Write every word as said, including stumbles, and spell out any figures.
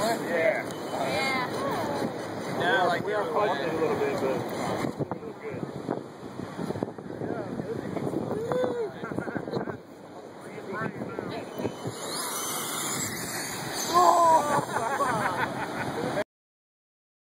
Yeah. Yeah. Yeah, like we are pushing a little bit.